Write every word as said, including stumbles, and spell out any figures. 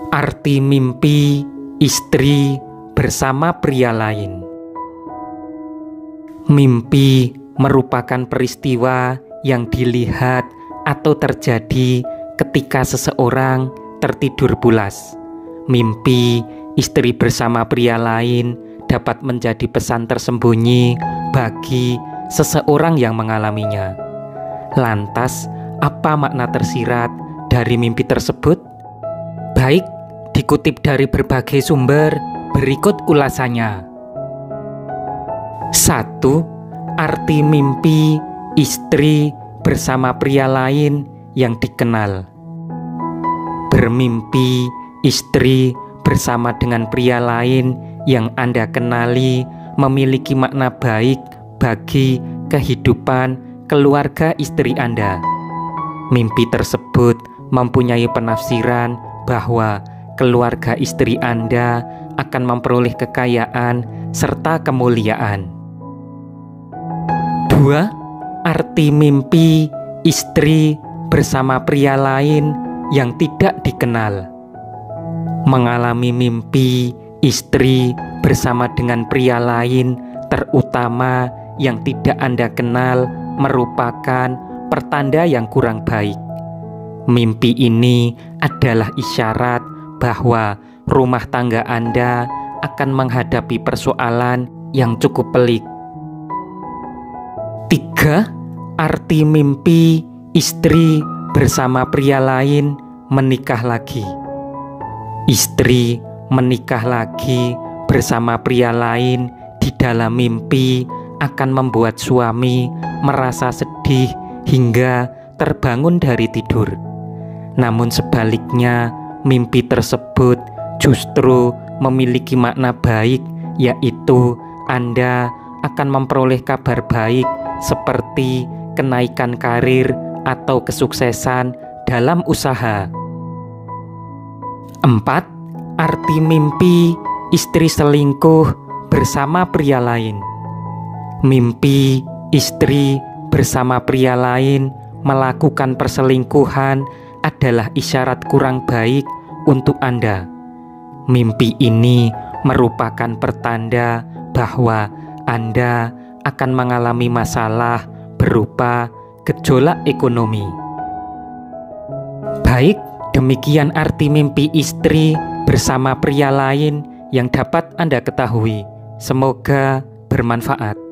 Arti mimpi istri bersama pria lain. Mimpi merupakan peristiwa yang dilihat atau terjadi ketika seseorang tertidur pulas. Mimpi istri bersama pria lain dapat menjadi pesan tersembunyi bagi seseorang yang mengalaminya. Lantas, apa makna tersirat dari mimpi tersebut? Baik, dikutip dari berbagai sumber, berikut ulasannya. satu. Arti mimpi istri bersama pria lain yang dikenal. Bermimpi istri bersama dengan pria lain yang Anda kenali memiliki makna baik bagi kehidupan keluarga istri Anda. Mimpi tersebut mempunyai penafsiran bahwa keluarga istri Anda akan memperoleh kekayaan serta kemuliaan. Dua. Arti mimpi istri bersama pria lain yang tidak dikenal. Mengalami mimpi istri bersama dengan pria lain, terutama yang tidak Anda kenal, merupakan pertanda yang kurang baik. Mimpi ini adalah isyarat bahwa rumah tangga Anda akan menghadapi persoalan yang cukup pelik. Tiga. Arti mimpi istri bersama pria lain menikah lagi. Istri menikah lagi bersama pria lain di dalam mimpi akan membuat suami merasa sedih hingga terbangun dari tidur. Namun sebaliknya, mimpi tersebut justru memiliki makna baik, yaitu Anda akan memperoleh kabar baik seperti kenaikan karir atau kesuksesan dalam usaha. Empat. Arti mimpi istri selingkuh bersama pria lain. Mimpi istri bersama pria lain melakukan perselingkuhan adalah isyarat kurang baik untuk Anda. Mimpi ini merupakan pertanda bahwa Anda akan mengalami masalah berupa gejolak ekonomi. Baik, demikian arti mimpi istri bersama pria lain yang dapat Anda ketahui. Semoga bermanfaat.